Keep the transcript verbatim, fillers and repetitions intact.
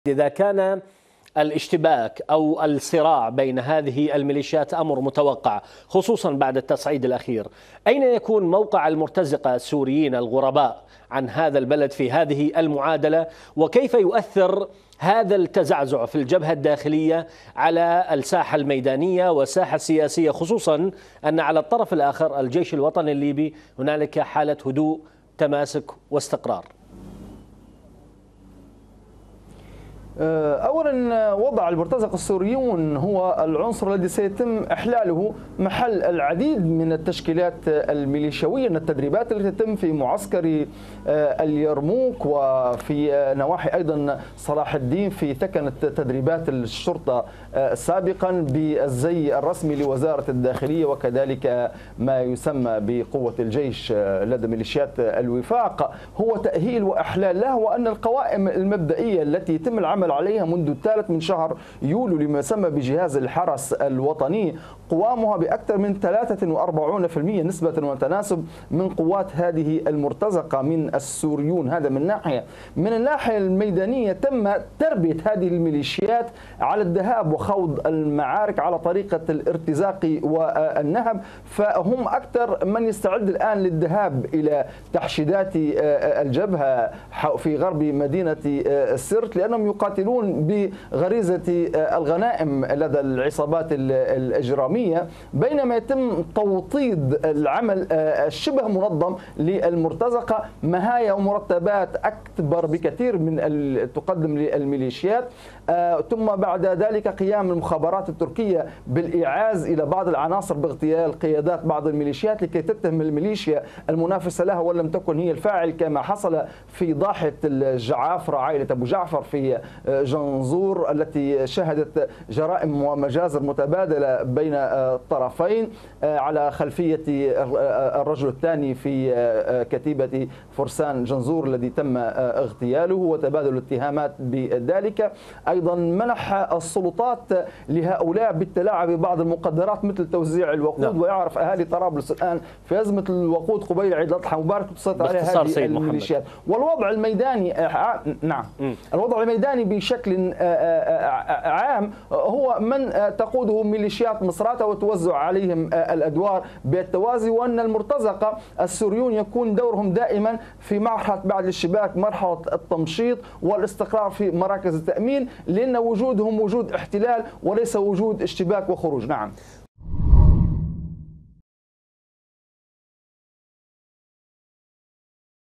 إذا كان الاشتباك أو الصراع بين هذه الميليشيات أمر متوقع خصوصا بعد التصعيد الأخير، أين يكون موقع المرتزقة السوريين الغرباء عن هذا البلد في هذه المعادلة؟ وكيف يؤثر هذا التزعزع في الجبهة الداخلية على الساحة الميدانية والساحة السياسية، خصوصا أن على الطرف الآخر الجيش الوطني الليبي هنالك حالة هدوء تماسك واستقرار؟ أولا، وضع المرتزقة السوريون هو العنصر الذي سيتم إحلاله محل العديد من التشكيلات الميليشيوية من التدريبات التي تتم في معسكر اليرموك وفي نواحي أيضا صلاح الدين في ثكنة تدريبات الشرطة سابقا بالزي الرسمي لوزارة الداخلية، وكذلك ما يسمى بقوة الجيش لدى ميليشيات الوفاق. هو تأهيل وإحلال له، وأن القوائم المبدئية التي يتم العمل عليها منذ الثالث من شهر يوليو لما يسمى بجهاز الحرس الوطني قوامها بأكثر من ثلاثة وأربعين بالمئة نسبة وتناسب من قوات هذه المرتزقة من السوريون. هذا من ناحية. من الناحية الميدانية تم تربية هذه الميليشيات على الذهاب وخوض المعارك على طريقة الارتزاق والنهب، فهم أكثر من يستعد الآن للذهاب إلى تحشيدات الجبهة في غرب مدينة سرت، لأنهم يقاتلون بغريزة الغنائم لدى العصابات الإجرامية، بينما يتم توطيد العمل الشبه منظم للمرتزقة، مهاية ومرتبات أكبر بكثير من تقدم للميليشيات، ثم بعد ذلك قيام المخابرات التركية بالإيعاز إلى بعض العناصر باغتيال قيادات بعض الميليشيات لكي تتهم الميليشيا المنافسة لها ولم تكن هي الفاعل، كما حصل في ضاحية الجعافرة عائلة أبو جعفر في جنزور التي شهدت جرائم ومجازر متبادلة بين الطرفين على خلفية الرجل الثاني في كتيبة فرسان جنزور الذي تم اغتياله وتبادل الاتهامات بذلك. أيضا منح السلطات لهؤلاء بالتلاعب ببعض المقدرات مثل توزيع الوقود. نعم. ويعرف أهالي طرابلس الآن في أزمة الوقود قبيل عيد الأضحى مبارك تسيطر عليها هذه الميليشيات. والوضع الميداني نعم م. الوضع الميداني بشكل عام هو من تقوده ميليشيات مصراتة وتوزع عليهم الأدوار بالتوازي، وأن المرتزقة السوريون يكون دورهم دائما في مرحلة بعد الشباك مرحلة التمشيط والاستقرار في مراكز التأمين، لأن وجودهم وجود احتلال وليس وجود اشتباك وخروج. نعم.